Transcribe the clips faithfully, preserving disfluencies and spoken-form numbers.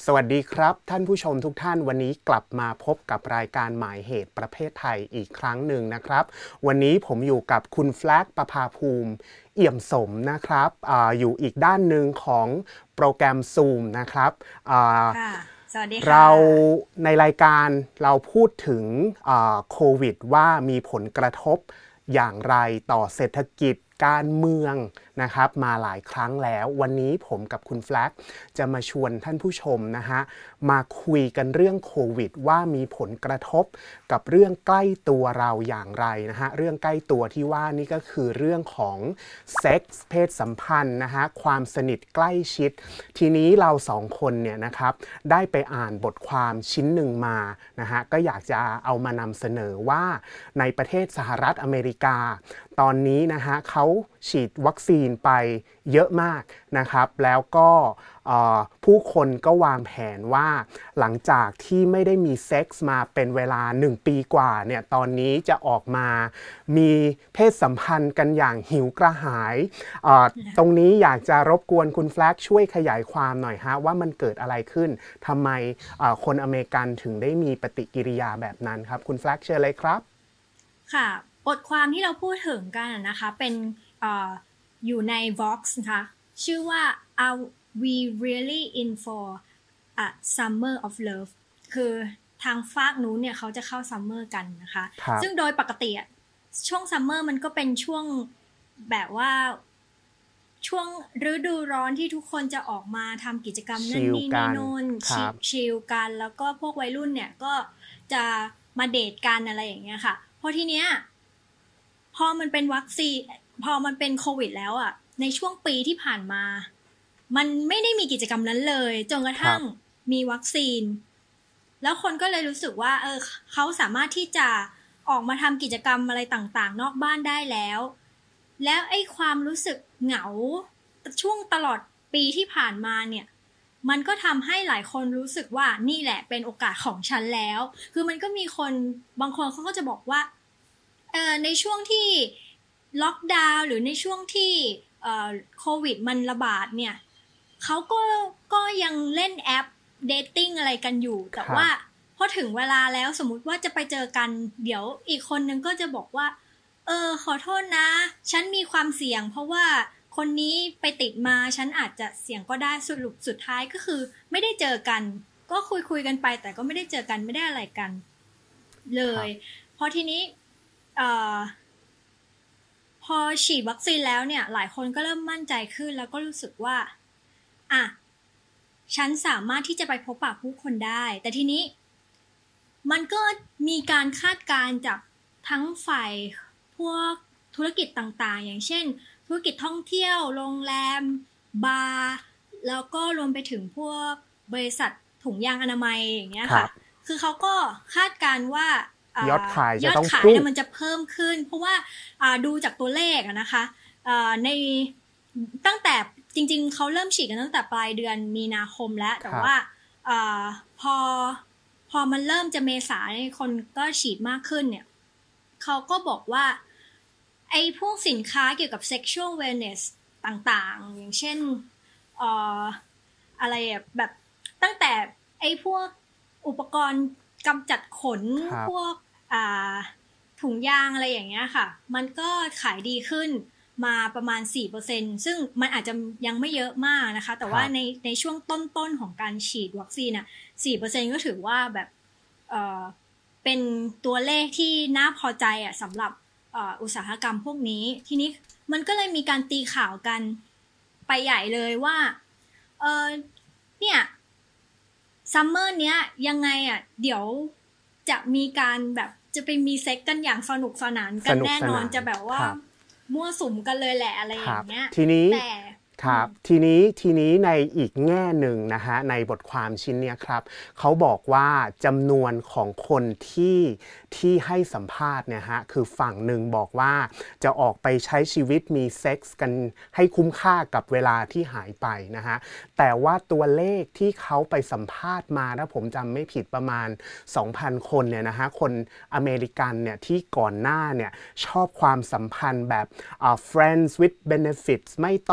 สวัสดีครับท่านผู้ชมทุกท่านวันนี้กลับมาพบกับรายการหมายเหตุประเภทไทยอีกครั้งหนึ่งนะครับวันนี้ผมอยู่กับคุณแฟลกประภาภูมิเอี่ยมสมนะครับ อ, อยู่อีกด้านหนึ่งของโปรแกรม Zoom นะครับสวัสดีค่ะเราในรายการเราพูดถึงโควิดว่ามีผลกระทบอย่างไรต่อเศรษฐกิจการเมืองนะครับมาหลายครั้งแล้ววันนี้ผมกับคุณแฟลกจะมาชวนท่านผู้ชมนะฮะมาคุยกันเรื่องโควิดว่ามีผลกระทบกับเรื่องใกล้ตัวเราอย่างไรนะฮะเรื่องใกล้ตัวที่ว่านี่ก็คือเรื่องของเซ็กส์เพศสัมพันธ์นะฮะความสนิทใกล้ชิดทีนี้เราสองคนเนี่ยนะครับได้ไปอ่านบทความชิ้นหนึ่งมานะฮะก็อยากจะเอามานำเสนอว่าในประเทศสหรัฐอเมริกาตอนนี้นะฮะเขาฉีดวัคซีนไปเยอะมากนะครับแล้วก็ผู้คนก็วางแผนว่าหลังจากที่ไม่ได้มีเซ็กส์มาเป็นเวลาหนึ่งปีกว่าเนี่ยตอนนี้จะออกมามีเพศสัมพันธ์กันอย่างหิวกระหายตรงนี้อยากจะรบกวนคุณแฟลกช่วยขยายความหน่อยฮะว่ามันเกิดอะไรขึ้นทำไมคนอเมริกันถึงได้มีปฏิกิริยาแบบนั้นครับคุณแฟลกเชิญเลยครับค่ะบทความที่เราพูดถึงกันนะคะเป็นอ, อยู่ใน Vox นะคะชื่อว่า Are we really in for a summer of love คือทางฝากนู้นเนี่ยเขาจะเข้าซัมเมอร์กันนะคะซึ่งโดยปกติช่วงซัมเมอร์มันก็เป็นช่วงแบบว่าช่วงฤดูร้อนที่ทุกคนจะออกมาทำกิจกรรมนั่นนี่นี่โน่นชิลกันแล้วก็พวกวัยรุ่นเนี่ยก็จะมาเดทกันอะไรอย่างเงี้ยค่ะพอทีเนี้ยพอมันเป็นวัคซีนพอมันเป็นโควิดแล้วอ่ะในช่วงปีที่ผ่านมามันไม่ได้มีกิจกรรมนั้นเลยจนกระทั่งมีวัคซีนแล้วคนก็เลยรู้สึกว่าเออเขาสามารถที่จะออกมาทำกิจกรรมอะไรต่างๆนอกบ้านได้แล้วแล้วไอ้ความรู้สึกเหงาช่วงตลอดปีที่ผ่านมาเนี่ยมันก็ทำให้หลายคนรู้สึกว่านี่แหละเป็นโอกาสของฉันแล้วคือมันก็มีคนบางคนเขาก็จะบอกว่าเอ่อในช่วงที่ล็อกดาวน์หรือในช่วงที่เอ่อโควิดมันระบาดเนี่ยเขาก็ก็ยังเล่นแอปเดทติ้งอะไรกันอยู่แต่ว่าพอถึงเวลาแล้วสมมุติว่าจะไปเจอกันเดี๋ยวอีกคนนึงก็จะบอกว่าเออขอโทษนะฉันมีความเสี่ยงเพราะว่าคนนี้ไปติดมาฉันอาจจะเสี่ยงก็ได้สรุปสุดท้ายก็คือไม่ได้เจอกันก็คุยคุยกันไปแต่ก็ไม่ได้เจอกันไม่ได้อะไรกันเลยพอทีนี้เอ่อพอฉีดวัคซีนแล้วเนี่ยหลายคนก็เริ่มมั่นใจขึ้นแล้วก็รู้สึกว่าอ่ะฉันสามารถที่จะไปพบปะผู้คนได้แต่ทีนี้มันก็มีการคาดการณ์จากทั้งฝ่ายพวกธุรกิจต่างๆอย่างเช่นธุรกิจท่องเที่ยวโรงแรมบาร์แล้วก็รวมไปถึงพวกบริษัทถุงยางอนามัยอย่างเงี้ยค่ะคือเขาก็คาดการณ์ว่ายอดขายจะต้องพุ่งมันจะเพิ่มขึ้นเพราะว่าดูจากตัวเลขนะคะในตั้งแต่จริงๆเขาเริ่มฉีดกันตั้งแต่ปลายเดือนมีนาคมแล้วแต่ว่าพอพอมันเริ่มจะเมษายนคนก็ฉีดมากขึ้นเนี่ยเขาก็บอกว่าไอ้พวกสินค้าเกี่ยวกับ sexual wellness ต่างๆอย่างเช่นเอ่ออะไรแบบตั้งแต่ไอ้พวกอุปกรณ์กำจัดขนพวกถุงยางอะไรอย่างเงี้ยค่ะมันก็ขายดีขึ้นมาประมาณ สี่เปอร์เซ็นต์ ซึ่งมันอาจจะยังไม่เยอะมากนะคะแต่ว่าในในช่วงต้นๆของการฉีดวัคซีนน่ะ สี่เปอร์เซ็นต์ ก็ถือว่าแบบเอ่อเป็นตัวเลขที่น่าพอใจอ่ะสำหรับอุตสาหกรรมพวกนี้ทีนี้มันก็เลยมีการตีข่าวกันไปใหญ่เลยว่าเออเนี่ยซัมเมอร์เนี้ยยังไงอ่ะเดี๋ยวจะมีการแบบจะไปมีเซ็กกันอย่างสนุกสนานกันแน่นอนจะแบบว่ามั่วสุมกันเลยแหละอะไรอย่างเงี้ยทีนี้แต่ครับทีนี้ทีนี้ในอีกแง่หนึ่งนะฮะในบทความชิ้นนี้ครับเขาบอกว่าจำนวนของคนที่ที่ให้สัมภาษณ์เนี่ยฮะคือฝั่งหนึ่งบอกว่าจะออกไปใช้ชีวิตมีเซ็กส์กันให้คุ้มค่ากับเวลาที่หายไปนะฮะแต่ว่าตัวเลขที่เขาไปสัมภาษณ์มาถ้าผมจำไม่ผิดประมาณ สองพัน คนเนี่ยนะฮะคนอเมริกันเนี่ยที่ก่อนหน้าเนี่ยชอบความสัมพันธ์แบบ uh, friends with benefits ไม่ต้องผูก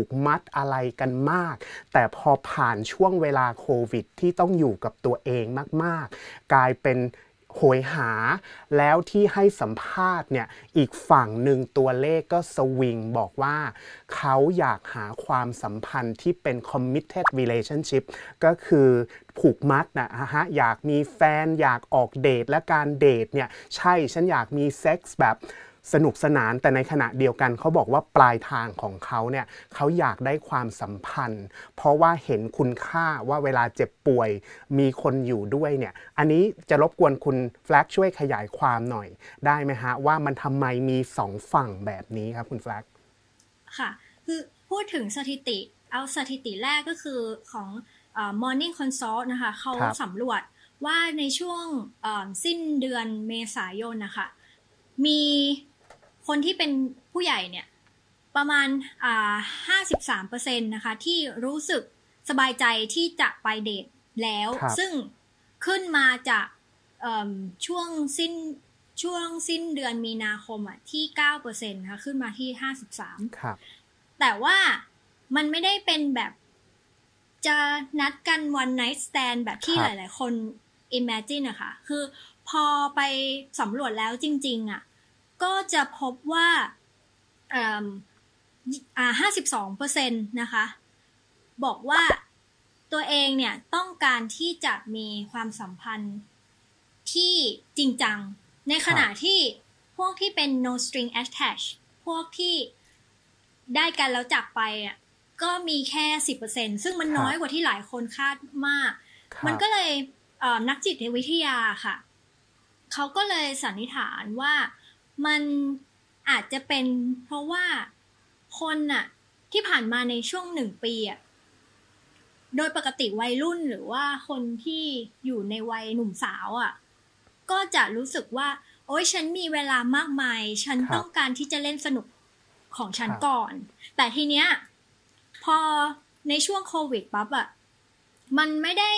กมัดอะไรกันมากแต่พอผ่านช่วงเวลาโควิดที่ต้องอยู่กับตัวเองมากๆกลายเป็นโหยหาแล้วที่ให้สัมภาษณ์เนี่ยอีกฝั่งหนึ่งตัวเลขก็สวิงบอกว่าเขาอยากหาความสัมพันธ์ที่เป็น committed relationship ก็คือผูกมัดนะฮะอยากมีแฟนอยากออกเดทและการเดทเนี่ยใช่ฉันอยากมีเซ็กส์แบบสนุกสนานแต่ในขณะเดียวกันเขาบอกว่าปลายทางของเขาเนี่ยเขาอยากได้ความสัมพันธ์เพราะว่าเห็นคุณค่าว่าเวลาเจ็บป่วยมีคนอยู่ด้วยเนี่ยอันนี้จะรบกวนคุณแฟลกช่วยขยายความหน่อยได้ไหมฮะว่ามันทำไมมีสองฝั่งแบบนี้ครับคุณแฟลกค่ะคือพูดถึงสถิติเอาสถิติแรกก็คือของเอ่อ Morning Consult นะคะเขาสำรวจว่าในช่วงสิ้นเดือนเมษายนนะคะมีคนที่เป็นผู้ใหญ่เนี่ยประมาณอ่า ห้าสิบสามเปอร์เซ็นต์ นะคะที่รู้สึกสบายใจที่จะไปเดทแล้วซึ่งขึ้นมาจากช่วงสิ้นช่วงสิ้นเดือนมีนาคมอ่ะที่ เก้าเปอร์เซ็นต์ นะคะขึ้นมาที่ห้าสิบสามครับแต่ว่ามันไม่ได้เป็นแบบจะนัดกัน one night stand แบบที่หลายๆคน imagine อะค่ะคือพอไปสำรวจแล้วจริงๆอ่ะก็จะพบว่าอ่า ห้าสิบสองเปอร์เซ็นต์ นะคะบอกว่าตัวเองเนี่ยต้องการที่จะมีความสัมพันธ์ที่จริงจังในขณะที่พวกที่เป็น no string attached พวกที่ได้กันแล้วจากไปอ่ะก็มีแค่ สิบเปอร์เซ็นต์ ซึ่งมันน้อยกว่าที่หลายคนคาดมากมันก็เลยนักจิตวิทยาค่ะเขาก็เลยสันนิษฐานว่ามันอาจจะเป็นเพราะว่าคนน่ะที่ผ่านมาในช่วงหนึ่งปีอ่ะโดยปกติวัยรุ่นหรือว่าคนที่อยู่ในวัยหนุ่มสาวอ่ะก็จะรู้สึกว่าโอ๊ยฉันมีเวลามากมายฉันต้องการที่จะเล่นสนุกของฉันก่อนแต่ทีเนี้ยพอในช่วงโควิดปั๊บอ่ะมันไม่ได้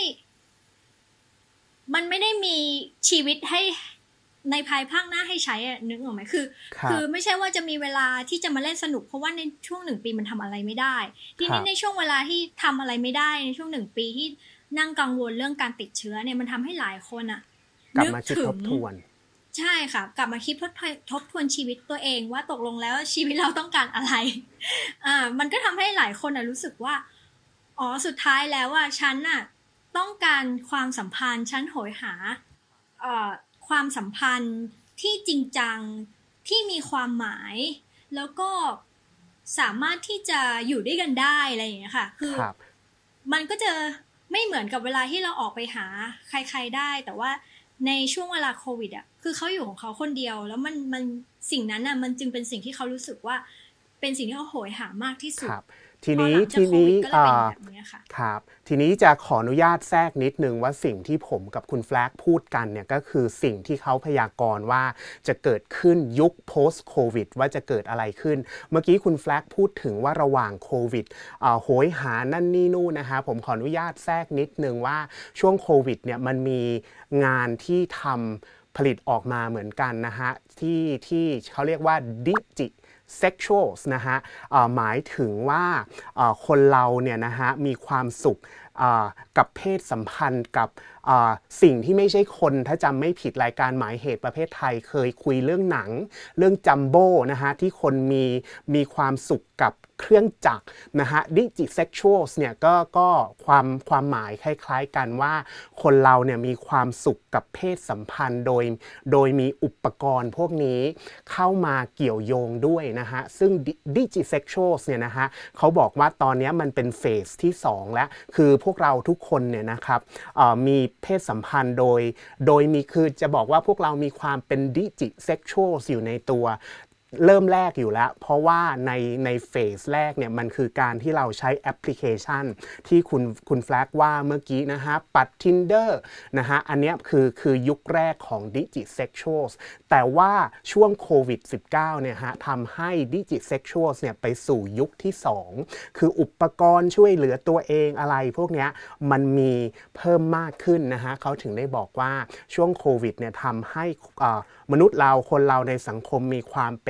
มันไม่ได้มีชีวิตให้ในภายภาคหน้าให้ใช้อ่ะนึกออกไหมคือคือไม่ใช่ว่าจะมีเวลาที่จะมาเล่นสนุกเพราะว่าในช่วงหนึ่งปีมันทำอะไรไม่ได้ทีนี้ในช่วงเวลาที่ทำอะไรไม่ได้ในช่วงหนึ่งปีที่นั่งกังวลเรื่องการติดเชื้อเนี่ยมันทำให้หลายคนอ่ะนึกถึงใช่ค่ะกลับมาคิดทบทบทวนชีวิตตัวเองว่าตกลงแล้วชีวิตเราต้องการอะไรอ่ามันก็ทำให้หลายคนอ่ะรู้สึกว่าอ๋อสุดท้ายแล้วอ่ะฉันอ่ะต้องการความสัมพันธ์ฉันโหยหาเอ่อความสัมพันธ์ที่จริงจังที่มีความหมายแล้วก็สามารถที่จะอยู่ด้วยกันได้อะไรอย่างเงี้ยค่ะคือมันก็จะไม่เหมือนกับเวลาที่เราออกไปหาใครๆได้แต่ว่าในช่วงเวลาโควิดอ่ะคือเขาอยู่ของเขาคนเดียวแล้วมันมันสิ่งนั้นอ่ะมันจึงเป็นสิ่งที่เขารู้สึกว่าเป็นสิ่งที่เขาโหยหามากที่สุดทีนี้ทีนี้ครับทีนี้จะขออนุญาตแทรกนิดนึงว่าสิ่งที่ผมกับคุณแฟลกพูดกันเนี่ยก็คือสิ่งที่เขาพยากรณ์ว่าจะเกิดขึ้นยุค post covid ว่าจะเกิดอะไรขึ้นเมื่อกี้คุณแฟลกพูดถึงว่าระหว่างโควิดโหยหานั่นนี่นู่นนะฮะผมขออนุญาตแทรกนิดนึงว่าช่วงโควิดเนี่ยมันมีงานที่ทำผลิตออกมาเหมือนกันนะฮะที่ที่เขาเรียกว่าดิจิsexuals นะฮะหมายถึงว่าคนเราเนี่ยนะฮะมีความสุขกับเพศสัมพันธ์กับสิ่งที่ไม่ใช่คนถ้าจำไม่ผิดรายการหมายเหตุประเภทไทยเคยคุยเรื่องหนังเรื่องจัมโบ้นะฮะที่คนมีมีความสุขกับเครื่องจักรนะฮะดิจิเซ็กชวลส์เนี่ยก็ก็ความความหมายคล้ายๆกันว่าคนเราเนี่ยมีความสุขกับเพศสัมพันธ์โดยโดยมีอุปกรณ์พวกนี้เข้ามาเกี่ยวโยงด้วยนะฮะซึ่งดิจิเซ็กชวลส์เนี่ยนะฮะเขาบอกว่าตอนนี้มันเป็นเฟสที่สองแล้วคือพวกเราทุกคนเนี่ยนะครับมีเพศสัมพันธ์โดยโดยมีคือจะบอกว่าพวกเรามีความเป็นดิจิเซ็กชวลอยู่ในตัวเริ่มแรกอยู่แล้วเพราะว่าในในเฟสแรกเนี่ยมันคือการที่เราใช้แอปพลิเคชันที่คุณคุณแฟลกว่าเมื่อกี้นะฮะปัด Tinder นะฮะอันนี้คือคือยุคแรกของ Digisexuals แต่ว่าช่วงโควิด สิบเก้า เนี่ยฮะทำให้ Digisexuals เนี่ยไปสู่ยุคที่สองคืออุปกรณ์ช่วยเหลือตัวเองอะไรพวกเนี้ยมันมีเพิ่มมากขึ้นนะฮะเขาถึงได้บอกว่าช่วงโควิดเนี่ยทำให้มนุษย์เราคนเราในสังคมมีความเป็น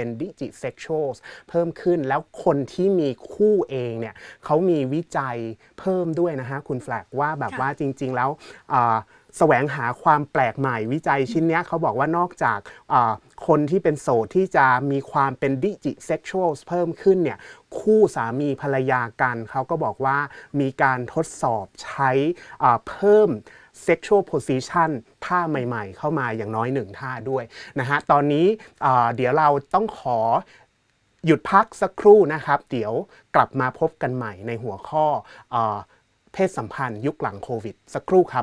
ดิจิเซ็กชวลเพิ่มขึ้นแล้วคนที่มีคู่เองเนี่ยเขามีวิจัยเพิ่มด้วยนะฮะคุณแฟลกว่าแบบว่าจริงๆแล้วแสวงหาความแปลกใหม่วิจัยชิ้นนี้เขาบอกว่านอกจากคนที่เป็นโสดที่จะมีความเป็นดิจิเซ็กชวลเพิ่มขึ้นเนี่ยคู่สามีภรรยากันเขาก็บอกว่ามีการทดสอบใช้เพิ่ม sexual position ท่าใหม่ๆเข้ามาอย่างน้อยหนึ่งท่าด้วยนะฮะตอนนี้เดี๋ยวเราต้องขอหยุดพักสักครู่นะครับเดี๋ยวกลับมาพบกันใหม่ในหัวข้อเพศสัมพันธ์ยุคหลังโควิดสักครู่ครับ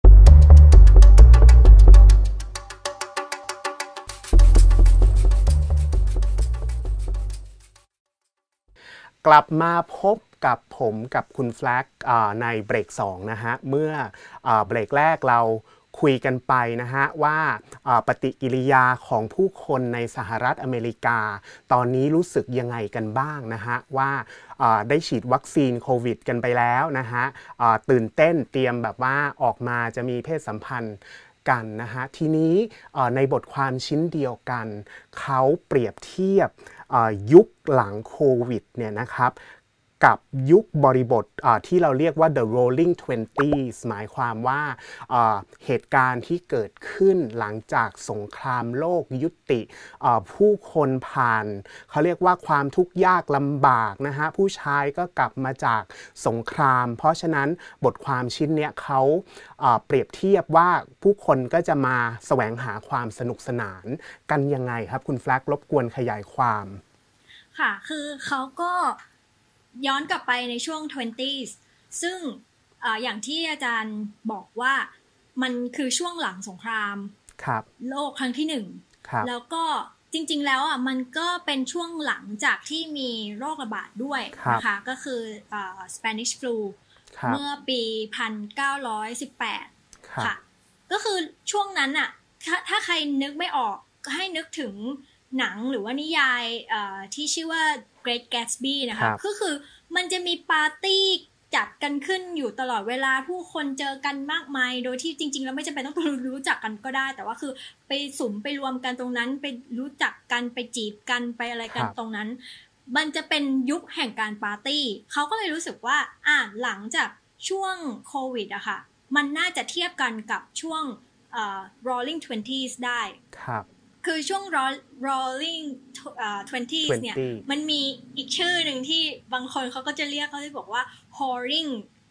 กลับมาพบกับผมกับคุณแฟลกในเบรกสองนะฮะเมื่อเบรกแรกเราคุยกันไปนะฮะว่าปฏิกิริยาของผู้คนในสหรัฐอเมริกาตอนนี้รู้สึกยังไงกันบ้างนะฮะว่าได้ฉีดวัคซีนโควิดกันไปแล้วนะฮะตื่นเต้นเตรียมแบบว่าออกมาจะมีเพศสัมพันธ์กันนะฮะทีนี้ในบทความชิ้นเดียวกันเขาเปรียบเทียบยุคหลังโควิดเนี่ยนะครับกับยุคบริบทที่เราเรียกว่า the rolling twenties หมายความว่าเหตุการณ์ที่เกิดขึ้นหลังจากสงครามโลกยุติผู้คนผ่านเขาเรียกว่าความทุกข์ยากลำบากนะฮะผู้ชายก็กลับมาจากสงครามเพราะฉะนั้นบทความชิ้นเนี้ยเขาเปรียบเทียบว่าผู้คนก็จะมาแสวงหาความสนุกสนานกันยังไงครับคุณแฟลกรบกวนขยายความค่ะคือเขาก็ย้อนกลับไปในช่วง ทเวนตี้ส ซึ่ง อ, อย่างที่อาจารย์บอกว่ามันคือช่วงหลังสงครามโลกครั้งที่หนึ่งแล้วก็จริงๆแล้วอ่ะมันก็เป็นช่วงหลังจากที่มีโรคระบาดด้วยนะคะก็คือ Spanish flu เมื่อปี หนึ่งพันเก้าร้อยสิบแปด ค่ะก็คือช่วงนั้นอ่ะถ้าถ้าใครนึกไม่ออกก็ให้นึกถึงหนังหรือว่านิยายที่ชื่อว่า Great Gatsby นะคะก็คือมันจะมีปาร์ตี้จัดกันขึ้นอยู่ตลอดเวลาผู้คนเจอกันมากมายโดยที่จริงๆแล้วไม่จำเป็นต้องรู้จักกันก็ได้แต่ว่าคือไปสุมไปรวมกันตรงนั้นไปรู้จักกันไปจีบกันไปอะไรกันตรงนั้นมันจะเป็นยุคแห่งการปาร์ตี้เขาก็เลยรู้สึกว่าอ่ะหลังจากช่วงโควิดอะค่ะมันน่าจะเทียบกันกับช่วงเอ่อ rolling twenties ได้ครับคือช่วง rolling twenties เนี่ยมันมีอีกชื่อหนึ่งที่บางคนเขาก็จะเรียกเขาจะบอกว่า whoring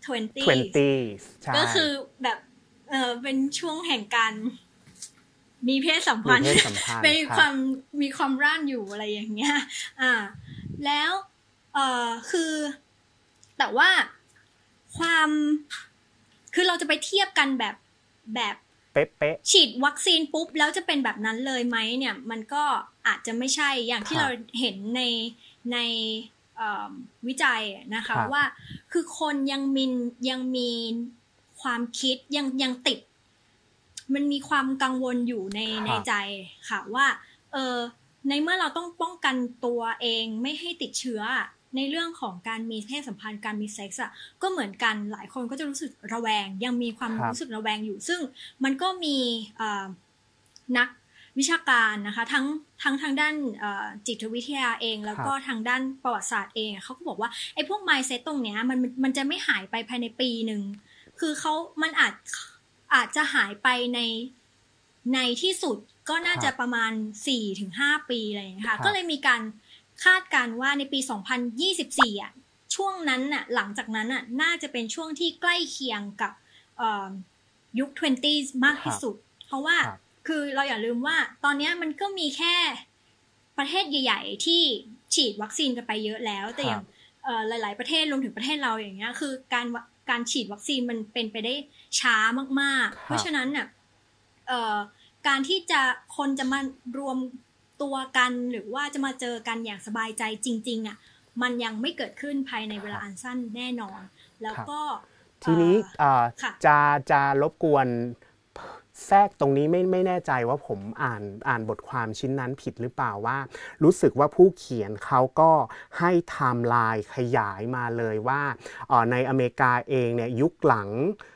twenties ก็คือแบบเออเป็นช่วงแห่งการมีเพศสัมพันธ์เป็นความมีความร่านอยู่อะไรอย่างเงี้ยอ่าแล้วเออคือแต่ว่าความคือเราจะไปเทียบกันแบบแบบเป๊ะๆฉีดวัคซีนปุ๊บแล้วจะเป็นแบบนั้นเลยไหมเนี่ยมันก็อาจจะไม่ใช่อย่างที่เราเห็นในในวิจัยนะคะว่าคือคนยังมียังมีความคิดยังยังติดมันมีความกังวลอยู่ในในใจค่ะว่าเออในเมื่อเราต้องป้องกันตัวเองไม่ให้ติดเชื้อในเรื่องของการมีเพศสัมพันธ์การมีเซ็กซ์อ่ะก็เหมือนกันหลายคนก็จะรู้สึกระแวงยังมีความรู้สึกระแวงอยู่ซึ่งมันก็มีนักวิชาการนะคะทั้งทั้งทางด้านจิตวิทยาเองแล้วก็ทางด้านประวัติศาสตร์เองเขาก็บอกว่าไอ้พวก mindset ตรงเนี้ยมันมันจะไม่หายไปภายในปีนึงคือเขามันอาจอาจจะหายไปในในที่สุดก็น่าจะประมาณ สี่ถึงห้า ปีอะไรอย่างเงี้ยค่ะก็เลยมีการคาดการณ์ว่าในปีสองพันยี่สิบสี่อ่ะช่วงนั้นน่ะหลังจากนั้นน่ะน่าจะเป็นช่วงที่ใกล้เคียงกับยุค ทเวนตี้ มากที่สุดเพราะว่าคือเราอย่าลืมว่าตอนนี้มันก็มีแค่ประเทศใหญ่ๆที่ฉีดวัคซีนกันไปเยอะแล้วแต่อย่างหลายๆประเทศรวมถึงประเทศเราอย่างเงี้ยคือการการฉีดวัคซีนมันเป็นไปได้ช้ามากๆเพราะฉะนั้นน่ะการที่จะคนจะมารวมตัวกันหรือว่าจะมาเจอกันอย่างสบายใจจริงๆอ่ะมันยังไม่เกิดขึ้นภายในเวลาอันสั้นแน่นอนแล้วก็ทีนี้จะจะรบกวนแทรกตรงนี้ไม่ไม่แน่ใจว่าผมอ่านอ่านบทความชิ้นนั้นผิดหรือเปล่าว่ารู้สึกว่าผู้เขียนเขาก็ให้ไทม์ไลน์ขยายมาเลยว่าในอเมริกาเองเนี่ยยุคหลัง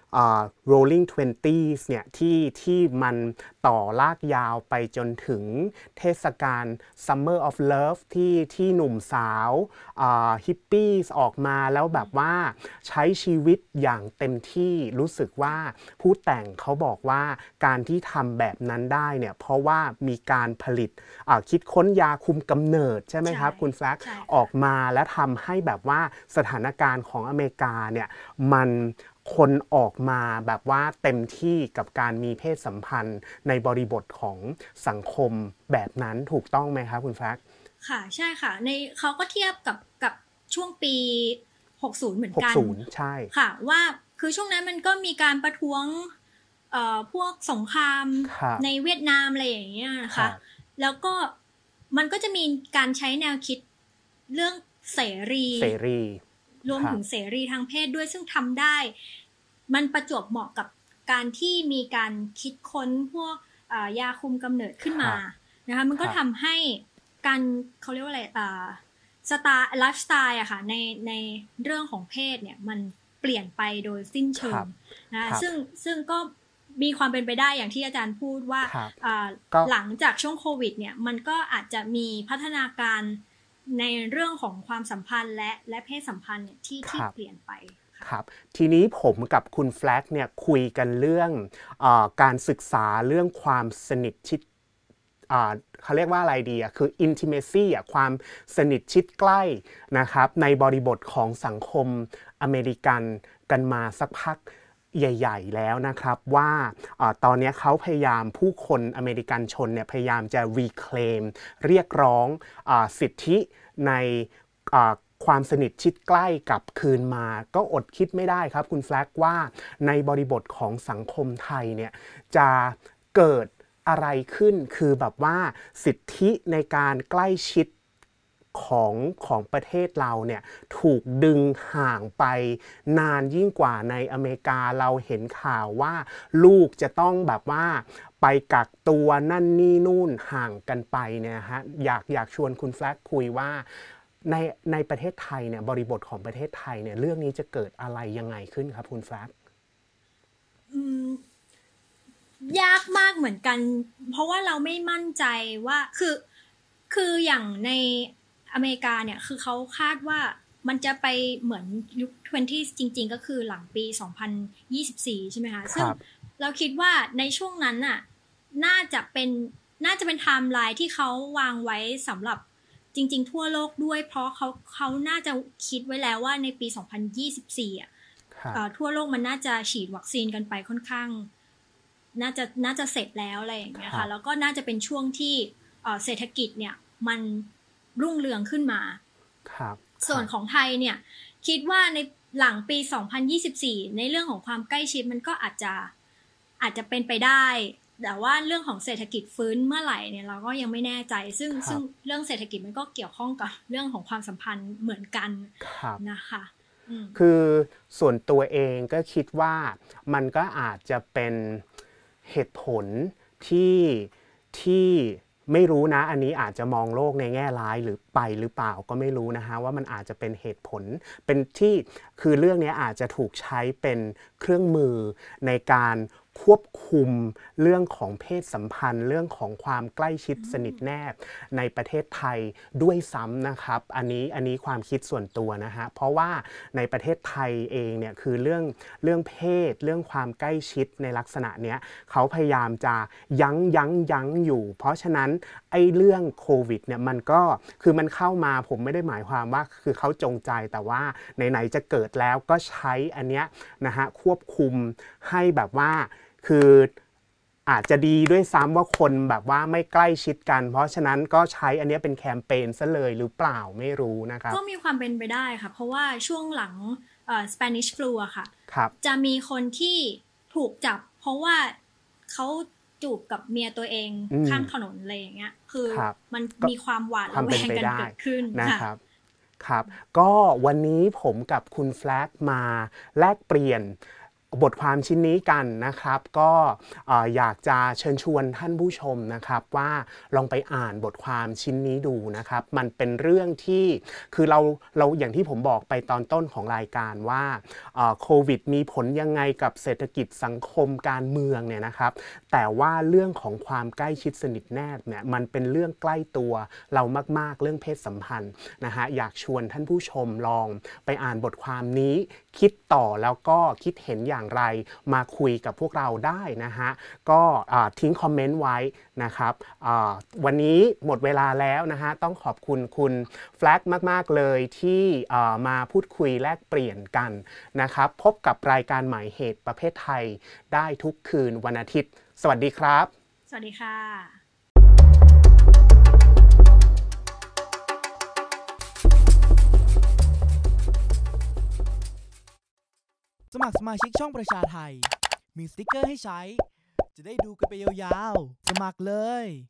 rolling twenties เนี่ยที่ที่มันต่อลากยาวไปจนถึงเทศกาล Summer of Love ที่ที่หนุ่มสาวฮิปปี้ออกมาแล้วแบบว่าใช้ชีวิตอย่างเต็มที่รู้สึกว่าผู้แต่งเขาบอกว่าการที่ทำแบบนั้นได้เนี่ยเพราะว่ามีการผลิตคิดค้นยาคุมกำเนิดใช่ไหมครับคุณแฟลกออกมาและทำให้แบบว่าสถานการณ์ของอเมริกาเนี่ยมันคนออกมาแบบว่าเต็มที่กับการมีเพศสัมพันธ์ในบริบทของสังคมแบบนั้นถูกต้องไหมครับคุณแฟกค่ะใช่ค่ะในเขาก็เทียบกับกับช่วงปีหกสิบเหมือนกันหกสิบใช่ค่ะว่าคือช่วงนั้นมันก็มีการประท้วงเอ่อพวกสงครามในเวียดนามอะไรอย่างเงี้ยนะคะแล้วก็มันก็จะมีการใช้แนวคิดเรื่องเสรีเสรีรวมถึงเสรีทางเพศด้วยซึ่งทำได้มันประจวบเหมาะกับการที่มีการคิดค้นพวกยาคุมกำเนิดขึ้นมานะคะมันก็ทำให้การเขาเรียกว่าอะไรสไตล์ไลฟ์สไตล์อะค่ะในในเรื่องของเพศเนี่ยมันเปลี่ยนไปโดยสิ้นเชิงนะซึ่งซึ่งก็มีความเป็นไปได้อย่างที่อาจารย์พูดว่าหลังจากช่วงโควิดเนี่ยมันก็อาจจะมีพัฒนาการในเรื่องของความสัมพันธ์และและเพศสัมพันธ์เนี่ยที่ที่เปลี่ยนไปครับทีนี้ผมกับคุณแฟลกเนี่ยคุยกันเรื่องเอ่อการศึกษาเรื่องความสนิทชิดเขาเรียกว่าอะไรดีอ่ะคือ intimacy อ่ะความสนิทชิดใกล้นะครับในบริบทของสังคมอเมริกันกันมาสักพักใหญ่ๆแล้วนะครับว่าตอนนี้เขาพยายามผู้คนอเมริกันชนเนี่ยพยายามจะ reclaim เรียกร้องสิทธิในความสนิทชิดใกล้กับคืนมาก็อดคิดไม่ได้ครับคุณแฟลกว่าในบริบทของสังคมไทยเนี่ยจะเกิดอะไรขึ้นคือแบบว่าสิทธิในการใกล้ชิดของของประเทศเราเนี่ยถูกดึงห่างไปนานยิ่งกว่าในอเมริกาเราเห็นข่าวว่าลูกจะต้องแบบว่าไปกักตัวนั่นนี่นู่นห่างกันไปเนี่ยฮะอยากอยากชวนคุณแฟลกคุยว่าในในประเทศไทยเนี่ยบริบทของประเทศไทยเนี่ยเรื่องนี้จะเกิดอะไรยังไงขึ้นครับคุณแฟลกยากมากเหมือนกันเพราะว่าเราไม่มั่นใจว่าคือคืออย่างในอเมริกาเนี่ยคือเขาคาดว่ามันจะไปเหมือนยุคยี่สิบจริงๆก็คือหลังปีสองพันยี่สิบสี่ใช่ไหมคะซึ่งเราคิดว่าในช่วงนั้นน่ะน่าจะเป็นน่าจะเป็นไทม์ไลน์ที่เขาวางไว้สำหรับจริงๆทั่วโลกด้วยเพราะเขาเขาน่าจะคิดไว้แล้วว่าในปีสองพันยี่สิบสี่อ่ะทั่วโลกมันน่าจะฉีดวัคซีนกันไปค่อนข้างน่าจะน่าจะเสร็จแล้วอะไรอย่างเงี้ยค่ะแล้วก็น่าจะเป็นช่วงที่เศรษฐกิจเนี่ยมันรุ่งเรืองขึ้นมาครับส่วนของไทยเนี่ยคิดว่าในหลังปีสองพันยี่สิบสี่ในเรื่องของความใกล้ชิดมันก็อาจจะอาจจะเป็นไปได้แต่ว่าเรื่องของเศรษฐกิจฟื้นเมื่อไหร่เนี่ยเราก็ยังไม่แน่ใจซึ่งซึ่งเรื่องเศรษฐกิจมันก็เกี่ยวข้องกับเรื่องของความสัมพันธ์เหมือนกันนะคะคือส่วนตัวเองก็คิดว่ามันก็อาจจะเป็นเหตุผลที่ที่ไม่รู้นะอันนี้อาจจะมองโลกในแง่ร้ายหรือไปหรือเปล่าก็ไม่รู้นะฮะว่ามันอาจจะเป็นเหตุผลเป็นที่คือเรื่องนี้อาจจะถูกใช้เป็นเครื่องมือในการควบคุมเรื่องของเพศสัมพันธ์เรื่องของความใกล้ชิดสนิทแนบในประเทศไทยด้วยซ้ำนะครับอันนี้อันนี้ความคิดส่วนตัวนะฮะเพราะว่าในประเทศไทยเองเนี่ยคือเรื่องเรื่องเพศเรื่องความใกล้ชิดในลักษณะเนี้ยเขาพยายามจะยั้งยั้งยั้งอยู่เพราะฉะนั้นไอ้เรื่องโควิดเนี่ยมันก็คือมันเข้ามาผมไม่ได้หมายความว่าคือเขาจงใจแต่ว่าไหนๆจะเกิดแล้วก็ใช้อันเนี้ยนะฮะควบคุมให้แบบว่าคืออาจจะดีด้วยซ้ำว่าคนแบบว่าไม่ใกล้ชิดกันเพราะฉะนั้นก็ใช้อันนี้เป็นแคมเปญซะเลยหรือเปล่าไม่รู้นะครับก็มีความเป็นไปได้ค่ะเพราะว่าช่วงหลังเอ่อ Spanish flu อะค่ะจะมีคนที่ถูกจับเพราะว่าเขาจูบกับเมียตัวเองข้างถนนอะไรอย่างเงี้ยคือมันมีความหวาดระแวงกันเกิดขึ้นนะครับครับก็วันนี้ผมกับคุณแฟลกมาแลกเปลี่ยนบทความชิ้นนี้กันนะครับก็อยากจะเชิญชวนท่านผู้ชมนะครับว่าลองไปอ่านบทความชิ้นนี้ดูนะครับมันเป็นเรื่องที่คือเราเราอย่างที่ผมบอกไปตอนต้นของรายการว่าโควิดมีผลยังไงกับเศรษฐกิจสังคมการเมืองเนี่ยนะครับแต่ว่าเรื่องของความใกล้ชิดสนิทแนบเนี่ยมันเป็นเรื่องใกล้ตัวเรามากๆเรื่องเพศสัมพันธ์นะฮะอยากชวนท่านผู้ชมลองไปอ่านบทความนี้คิดต่อแล้วก็คิดเห็นอย่างไรมาคุยกับพวกเราได้นะฮะก็ทิ้งคอมเมนต์ไว้นะครับวันนี้หมดเวลาแล้วนะฮะต้องขอบคุณคุณแฟลกมากๆเลยที่มาพูดคุยแลกเปลี่ยนกันนะครับพบกับรายการใหม่เหตุประเภทไทยได้ทุกคืนวันอาทิตย์สวัสดีครับสวัสดีค่ะสมัครสมาชิกช่องประชาไทยมีสติ๊กเกอร์ให้ใช้จะได้ดูกันไปยาวๆสมัครเลย